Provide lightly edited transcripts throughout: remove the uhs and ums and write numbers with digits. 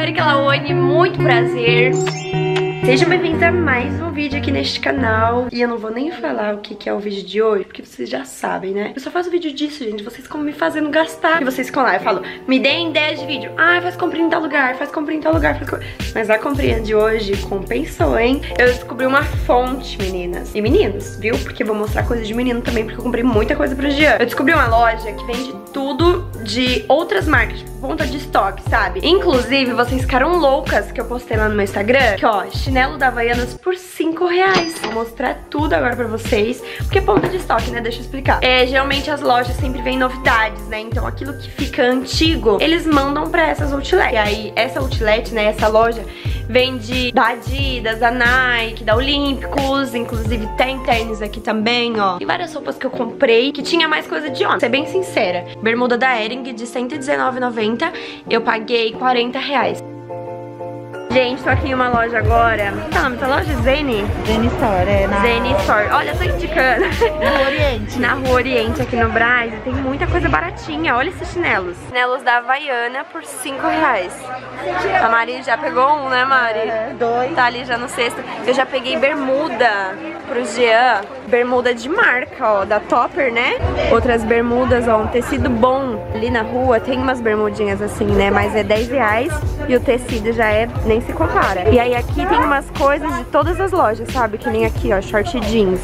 Erika Laone, muito prazer. Sejam bem-vindos a mais um vídeo aqui neste canal. E eu não vou nem falar o que é o vídeo de hoje, porque vocês já sabem, né? Eu só faço vídeo disso, gente. Vocês ficam me fazendo gastar. E vocês ficam lá, eu falo, me deem ideias de vídeo. Ah, faz comprinha em tal lugar, faz comprinha em tal lugar, Mas a comprinha de hoje compensou, hein? Eu descobri uma fonte, meninas e meninos, viu? Porque eu vou mostrar coisa de menino também, porque eu comprei muita coisa pro Jean. Eu descobri uma loja que vende tudo de outras marcas, tipo, ponta de estoque, sabe? Inclusive, vocês ficaram loucas que eu postei lá no meu Instagram, que ó, chinelo da Havaianas por R$5. Vou mostrar tudo agora pra vocês, porque é ponta de estoque, né? Deixa eu explicar. Geralmente as lojas sempre vêm novidades, né? Então aquilo que fica antigo, eles mandam pra essas outlet. E aí, essa outlet, né, essa loja, vende da Adidas, da Nike, da Olímpicos, inclusive tem tênis aqui também, ó. Tem várias roupas que eu comprei, que tinha mais coisa de homem. Vou ser bem sincera, bermuda da Hering de R$119,90, eu paguei R$40. Gente, tô aqui em uma loja agora. Qual é o nome dessa loja? Zene? Zene Store, Zene Store. Olha, eu tô indicando. Na Rua Oriente. Na Rua Oriente, aqui no Brás. Tem muita coisa baratinha. Olha esses chinelos. Chinelos da Havaiana por R$5. A Mari já pegou um, né, Mari? Dois. Tá ali já no cesto. Eu já peguei bermuda pro Jean. Bermuda de marca, ó, da Topper, né? Outras bermudas, ó, um tecido bom. Ali na rua tem umas bermudinhas assim, né? Mas é R$10 e o tecido já é, nem se compara. E aí aqui tem umas coisas de todas as lojas, sabe? Que nem aqui, ó, short jeans,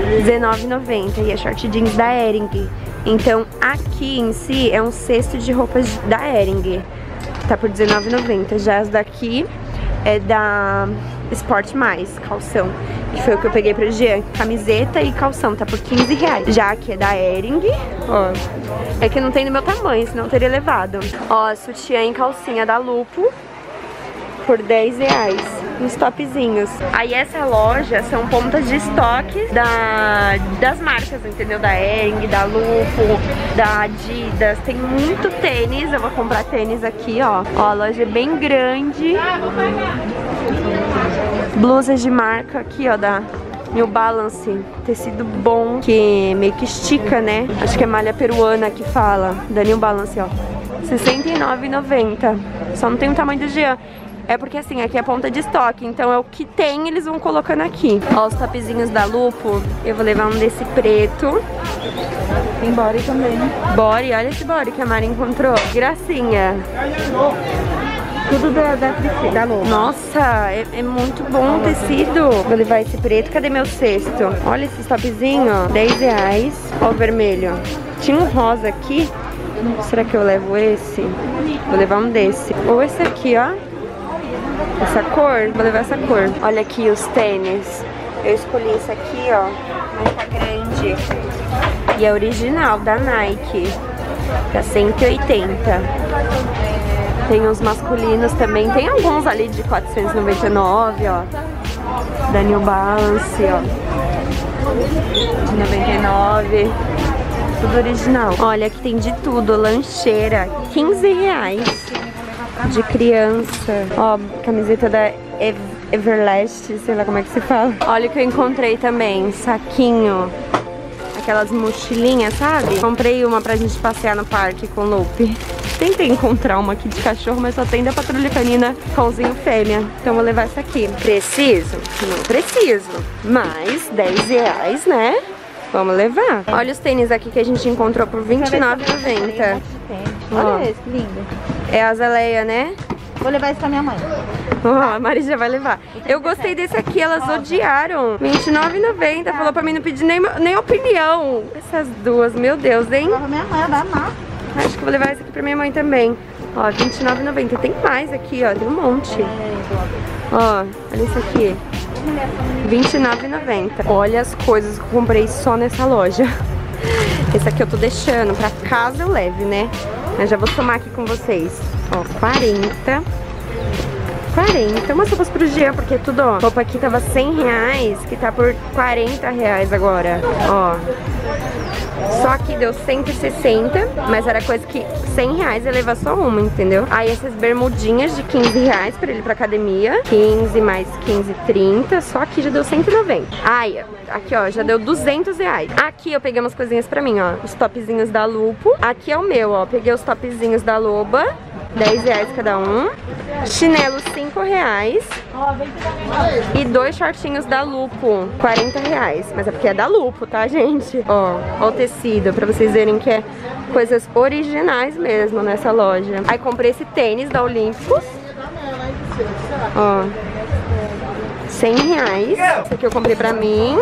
R$19,90 e é short jeans da Hering. Então aqui em si é um cesto de roupas da Hering. Tá por R$19,90. Já as daqui é da Sport Mais, calção, que foi o que eu peguei pro Jean, camiseta e calção, tá por R$15. Já aqui é da Hering, ó, é que não tem no meu tamanho, senão eu teria levado. Ó, sutiã em calcinha da Lupo por R$10, uns topzinhos. Aí essa loja são pontas de estoque das marcas, entendeu? Da Hering, da Lupo, da Adidas. Tem muito tênis, eu vou comprar tênis aqui, ó. Ó, a loja é bem grande. Blusas de marca aqui, ó, da New Balance, tecido bom, que meio que estica, né? Acho que é malha peruana que fala, da New Balance, ó. R$69,90. Só não tem o tamanho do Jean. É porque assim, aqui é ponta de estoque, então é o que tem, eles vão colocando aqui. Ó, os topzinhos da Lupo, eu vou levar um desse preto. Tem body também. Body, olha esse body que a Mari encontrou. Gracinha. Tudo da Lupo. Nossa, é muito bom o tecido. Vou levar esse preto. Cadê meu cesto? Olha esse topzinho, ó, R$10. Ó o vermelho. Tinha um rosa aqui. Será que eu levo esse? Vou levar um desse. Ou esse aqui, ó. Essa cor, vou levar essa cor. Olha aqui os tênis. Eu escolhi esse aqui, ó, marca grande. E é original, da Nike. Tá R$180. Tem uns masculinos também. Tem alguns ali de R$499, ó. Da New Balance, ó. De R$99. Tudo original. Olha, aqui tem de tudo. Lancheira, R$15. De criança. Ó, camiseta da Everlast, sei lá como é que se fala. Olha o que eu encontrei também, saquinho. Aquelas mochilinhas, sabe? Comprei uma pra gente passear no parque com o Lupe. Tentei encontrar uma aqui de cachorro, mas só tem da Patrulha Canina cãozinho fêmea. Então vou levar essa aqui. Preciso? Não preciso. Mas R$10, né? Vamos levar. Olha os tênis aqui que a gente encontrou por R$29,90. Olha esse, que lindo. É a azaleia, né? Vou levar esse pra minha mãe. A Mari já vai levar. Eu gostei desse aqui, elas odiaram. R$29,90. Falou pra mim não pedir nem opinião. Essas duas, meu Deus, hein? Vou levar pra minha mãe, ela vai amar. Acho que vou levar esse aqui pra minha mãe também. Ó, R$29,90. Tem mais aqui, ó. Tem um monte. Ó, olha isso aqui. R$29,90. Olha as coisas que eu comprei só nessa loja. Esse aqui eu tô deixando, pra casa eu leve, né? Mas já vou somar aqui com vocês. Ó, 40. Umas roupas pro Jean, porque tudo, ó. Roupa aqui tava R$100, que tá por R$40 agora. Ó. Só que aqui deu 160, mas era coisa que 100 reais ia levar só uma, entendeu? Aí essas bermudinhas de 15 reais pra ele ir pra academia. 15 mais 15, 30. Só aqui já deu 190. Aí, aqui ó, já deu 200 reais. Aqui eu peguei umas coisinhas pra mim, ó. Os topzinhos da Lupo. Aqui é o meu, ó. Peguei os topzinhos da Loba. 10 reais cada um. Chinelo 5 reais. E 2 shortinhos da Lupo, 40 reais. Mas é porque é da Lupo, tá, gente? Ó o tecido, pra vocês verem que é coisas originais mesmo nessa loja. Aí comprei esse tênis da Olímpicos. Ó, 100 reais. Esse aqui eu comprei pra mim.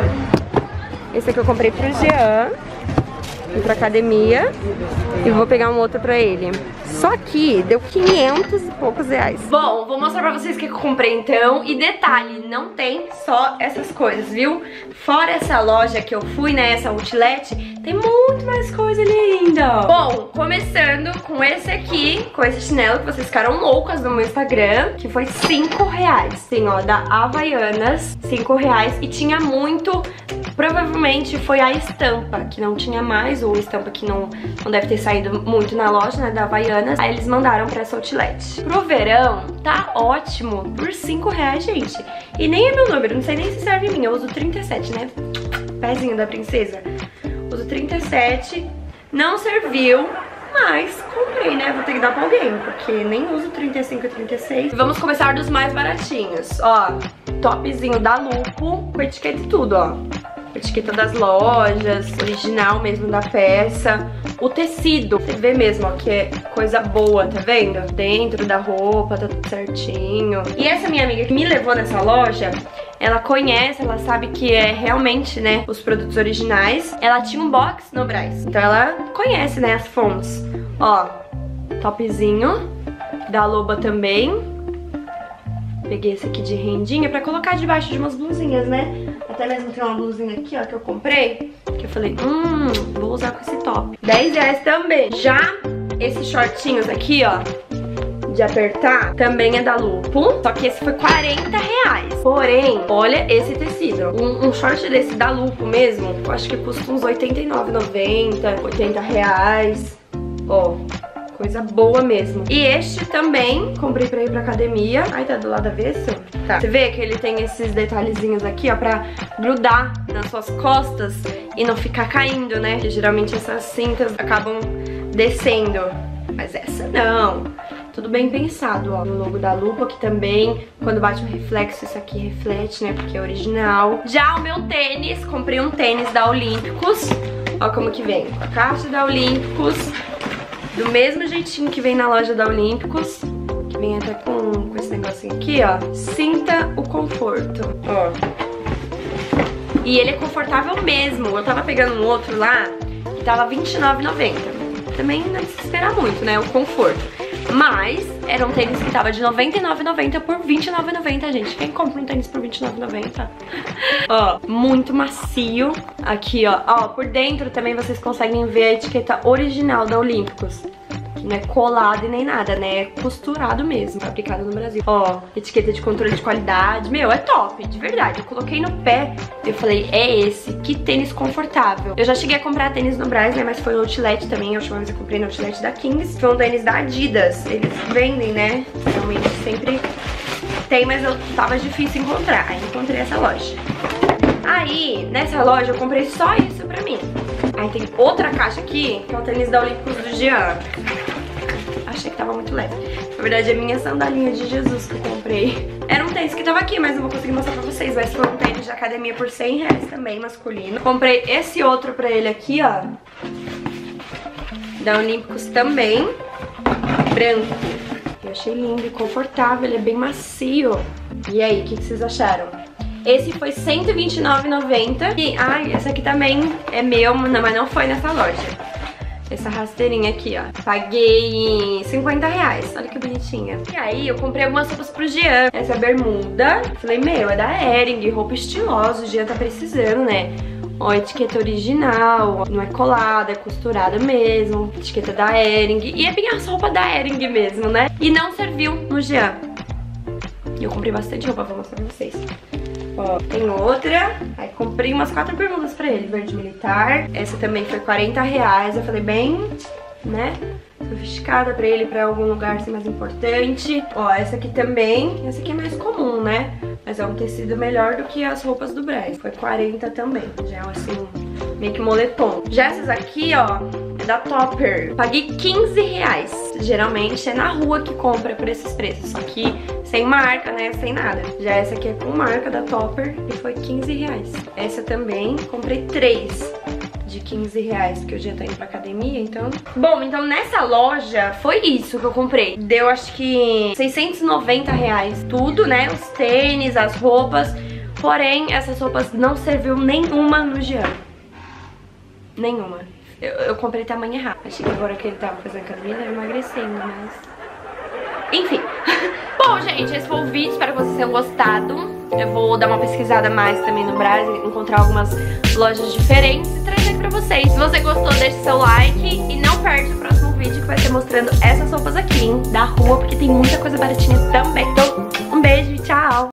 Esse aqui eu comprei pro Jean, ir pra academia. E vou pegar um outro pra ele. Só que deu 500 e poucos reais. Bom, vou mostrar pra vocês o que eu comprei então. E detalhe, não tem só essas coisas, viu? Fora essa loja que eu fui, né, essa outlet, tem muito mais coisa ali ainda. Bom, começando com esse aqui, com esse chinelo que vocês ficaram loucas no meu Instagram, que foi 5 reais. Sim, ó, da Havaianas, 5 reais. E tinha muito... Provavelmente foi a estampa, que não tinha mais, ou estampa que não deve ter saído muito na loja, né, da Havaianas. Aí eles mandaram pra essa outlet. Pro verão, tá ótimo, por 5 reais, gente. E nem é meu número, não sei nem se serve em mim, eu uso 37, né, pezinho da princesa. Uso 37, não serviu, mas comprei, né, vou ter que dar pra alguém, porque nem uso 35 e 36. Vamos começar dos mais baratinhos, ó. Topzinho da Lupo, com etiqueta e tudo, ó. Etiqueta das lojas, original mesmo da peça. O tecido, você vê mesmo, ó, que é coisa boa, tá vendo? Dentro da roupa, tá tudo certinho. E essa minha amiga que me levou nessa loja, ela conhece, ela sabe que é realmente, né, os produtos originais. Ela tinha um box no Brás, então ela conhece, né, as fontes. Ó, topzinho da Loba também. Peguei esse aqui de rendinha pra colocar debaixo de umas blusinhas, né? Até mesmo tem uma blusinha aqui, ó, que eu comprei, que eu falei, vou usar com esse top. 10 reais também. Já esses shortinhos aqui, ó, de apertar, também é da Lupo, só que esse foi 40 reais. Porém, olha esse tecido. Um short desse da Lupo mesmo, eu acho que custa uns 89,90, 80 reais. Ó, coisa boa mesmo. E este também comprei pra ir pra academia. Ai, tá do lado avesso? Tá. Você vê que ele tem esses detalhezinhos aqui, ó, pra grudar nas suas costas e não ficar caindo, né? Porque geralmente essas cintas acabam descendo. Mas essa não. Tudo bem pensado, ó. O logo da Lupo aqui também. Quando bate um reflexo, isso aqui reflete, né? Porque é original. Já o meu tênis, comprei um tênis da Olímpicos. Ó como que vem. A caixa da Olímpicos. Do mesmo jeitinho que vem na loja da Olímpicos, que vem até com esse negocinho aqui, ó. Sinta o conforto, ó. E ele é confortável mesmo. Eu tava pegando um outro lá, que tava R$29,90. Também não precisa esperar muito, né, o conforto. Mas era um tênis que tava de R$99,90 por R$29,90, gente. Quem compra um tênis por R$29,90? Ó, muito macio. Aqui, ó. Ó, por dentro também vocês conseguem ver a etiqueta original da Olímpicos. Que não é colado e nem nada, né? É costurado mesmo, fabricado no Brasil. Ó, etiqueta de controle de qualidade. Meu, é top, de verdade. Eu coloquei no pé e eu falei, é esse. Que tênis confortável. Eu já cheguei a comprar tênis no Brás, né? Mas foi no Outlet também. A última vez eu comprei no Outlet da Kings. Foi um tênis da Adidas. Eles vendem, né? Realmente sempre tem, mas eu tava difícil encontrar. Aí encontrei essa loja. Aí, nessa loja, eu comprei só isso pra mim. Aí tem outra caixa aqui, que é o tênis da Olímpicos do Jean. Achei que tava muito leve. Na verdade, é minha sandalinha de Jesus que eu comprei. Era um tênis que tava aqui, mas não vou conseguir mostrar pra vocês. Mas foi um tênis de academia por R$100 também, masculino. Comprei esse outro pra ele aqui, ó. Da Olímpicos também. Branco. Eu achei lindo e confortável, ele é bem macio. E aí, o que vocês acharam? Esse foi R$129,90. E, ai, essa aqui também é meu, não, mas não foi nessa loja. Essa rasteirinha aqui, ó. Paguei R$50. Olha que bonitinha. E aí, eu comprei algumas roupas pro Jean. Essa bermuda. Falei, meu, é da Hering, roupa estilosa. O Jean tá precisando, né? Ó, etiqueta original. Não é colada, é costurada mesmo. Etiqueta da Hering. E é bem as roupas da Hering mesmo, né? E não serviu no Jean. Eu comprei bastante roupa, vou mostrar pra vocês. Ó, tem outra. Aí comprei umas 4 bermudas pra ele, verde militar. Essa também foi R$40. Eu falei bem, né, sofisticada pra ele, pra algum lugar assim mais importante. Ó, essa aqui também. Essa aqui é mais comum, né? Mas é um tecido melhor do que as roupas do Brás. Foi 40 também. Já é assim, meio que moletom. Já essas aqui, ó, é da Topper. Paguei R$15. Geralmente é na rua que compra por esses preços. Só que sem marca, né? Sem nada. Já essa aqui é com marca da Topper e foi R$15. Essa também, comprei 3 de R$15, porque eu já tô indo pra academia, então... Bom, então nessa loja foi isso que eu comprei. Deu acho que R$690 tudo, né? Os tênis, as roupas. Porém, essas roupas não serviu nenhuma no Jean. Nenhuma. Eu comprei tamanho errado. Achei que agora que ele tava fazendo academia, ele tava emagrecendo, mas... Enfim. Bom, gente, esse foi o vídeo. Espero que vocês tenham gostado. Eu vou dar uma pesquisada mais também no Brasil, encontrar algumas lojas diferentes e trazer pra vocês. Se você gostou, deixe seu like e não perde o próximo vídeo que vai ser mostrando essas roupas aqui, hein, da rua, porque tem muita coisa baratinha também. Então, um beijo e tchau!